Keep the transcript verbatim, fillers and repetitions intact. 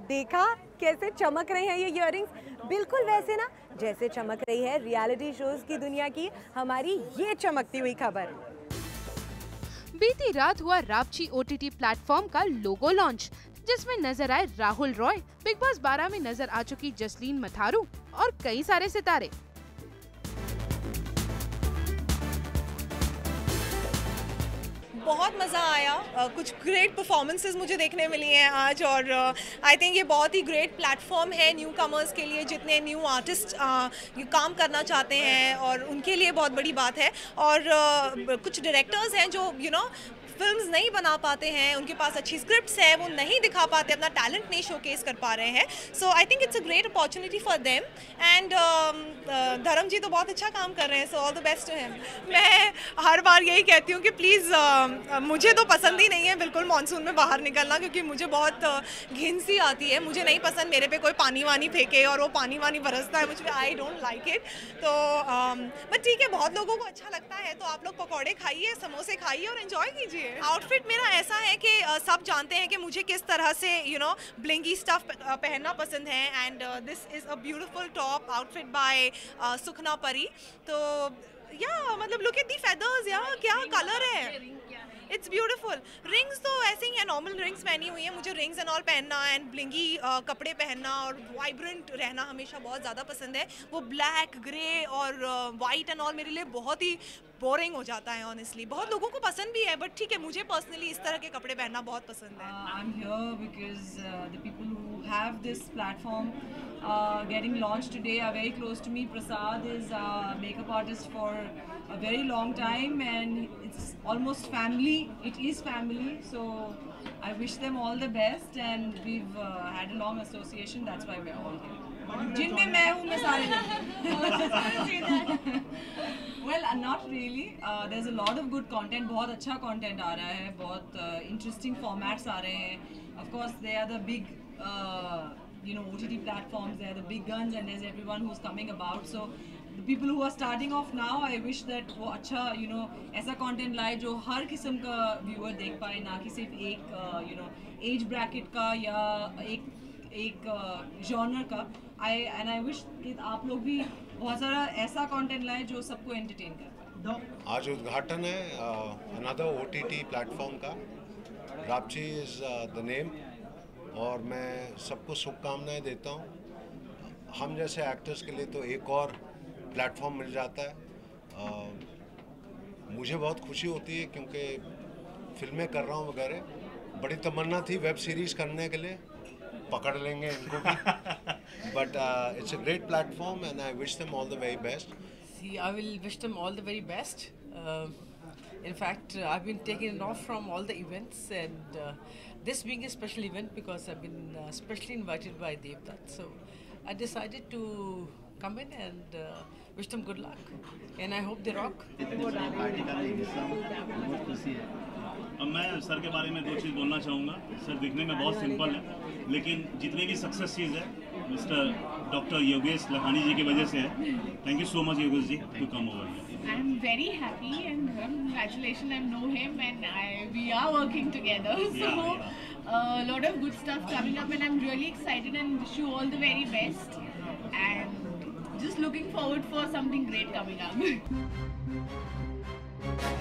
देखा कैसे चमक रहे हैं ये इयररिंग्स, बिल्कुल वैसे ना जैसे चमक रही है रियलिटी शोज की दुनिया की हमारी ये चमकती हुई खबर। बीती रात हुआ रापची ओटीटी प्लेटफॉर्म का लोगो लॉन्च, जिसमें नजर आए राहुल रॉय, बिग बॉस बारह में नजर आ चुकी जसलीन मथारू और कई सारे सितारे। बहुत मज़ा आया, uh, कुछ ग्रेट परफॉर्मेंसेस मुझे देखने मिली हैं आज और आई uh, थिंक ये बहुत ही ग्रेट प्लेटफॉर्म है न्यू कमर्स के लिए, जितने न्यू आर्टिस्ट uh, काम करना चाहते हैं और उनके लिए बहुत बड़ी बात है। और uh, कुछ डायरेक्टर्स हैं जो यू नो फिल्म्स नहीं बना पाते हैं, उनके पास अच्छी स्क्रिप्ट्स हैं, वो नहीं दिखा पाते, अपना टैलेंट नहीं शोकेस कर पा रहे हैं। So I think it's a great opportunity for them and Dharm ji तो बहुत अच्छा काम कर रहे हैं, so all the best to him. मैं हर बार यही कहती हूँ कि प्लीज़ uh, मुझे तो पसंद ही नहीं है बिल्कुल मानसून में बाहर निकलना, क्योंकि मुझे बहुत uh, घिन सी आती है, मुझे नहीं पसंद मेरे पे कोई पानी वानी फेंके और वो पानी वानी बरसता है मुझ पर, आई डोंट लाइक इट। तो बट ठीक है, बहुत लोगों को अच्छा लगता है, तो आप लोग पकौड़े खाइए, समोसे खाइए और एंजॉय कीजिए। आउटफिट मेरा ऐसा है कि uh, सब जानते हैं कि मुझे किस तरह से यू नो ब्लिंगी स्टफ पहनना पसंद है and this is a beautiful top outfit by Sukhna Pari. तो या मतलब लुक एट दी फेदर्स, या क्या कलर है, इट्स ब्यूटीफुल। रिंग्स तो ऐसे ही है, नॉर्मल रिंग्स पहनी हुई है, मुझे रिंग्स एंड ऑल पहनना एंड ब्लिंगी uh, कपड़े पहनना और वाइब्रेंट रहना हमेशा बहुत ज़्यादा पसंद है। वो ब्लैक ग्रे और वाइट एंड ऑल मेरे लिए बहुत ही बोरिंग हो जाता है ऑनेस्टली। बहुत लोगों को पसंद भी है, बट ठीक है, मुझे पर्सनली इस तरह के कपड़े पहनना बहुत पसंद है। uh, I'm here because uh, the people who have this platform uh, getting launched today are very close to me. Prasad is a makeup artist for a very long time and it's almost family. It is family, so I wish them all the best and we've uh, had a long association, that's why we're all here. जिनमें मैं हूँ मैं सारे well uh, not really, uh, there's a lot of good content, बहुत अच्छा content आ रहा है, बहुत uh, interesting formats आ रहे हैं। Of course they are the big uh, you know O T T platforms, they are the big guns and there's everyone who's coming about, so the people who are starting off now, I wish that वो अच्छा you know ऐसा content लाए जो हर किस्म का viewer देख पाए, ना कि सिर्फ एक uh, you know age bracket का या एक एक जॉनर uh, का। आई एंड आई विश कि आप लोग भी बहुत सारा ऐसा कंटेंट लाएं जो सबको एंटरटेन कर पाए। आज उद्घाटन है अनदर ओटीटी प्लेटफॉर्म का, रापची इज़ द नेम, और मैं सबको शुभकामनाएं देता हूं। हम जैसे एक्टर्स के लिए तो एक और प्लेटफॉर्म मिल जाता है। uh, मुझे बहुत खुशी होती है क्योंकि फिल्में कर रहा हूं वगैरह, बड़ी तमन्ना थी वेब सीरीज़ करने के लिए, पकड़ लेंगे इनको भी, but uh, it's a great platform and I wish them all the very best. See, I will wish them all the very best. Uh, in fact, uh, I've been taken off from all the events and uh, this being a special event because I've been uh, specially invited by Devdutt. So I decided to come in and uh, wish them good luck and I hope they rock. अब मैं sir के बारे में दो चीज़ बोलना चाहूँगा। Sir दिखने में बहुत सिंपल है, लेकिन जितनी भी सक्सेस चीज़ है मिस्टर डॉक्टर योगेश लखानी जी की वजह से है। Thank you so much Yogesh ji to come over here. I am very happy and congratulations, I know him and I, we are working together, so a lot of good stuff coming up and I'm really excited and wish you all the very best and just looking forward for something great coming up.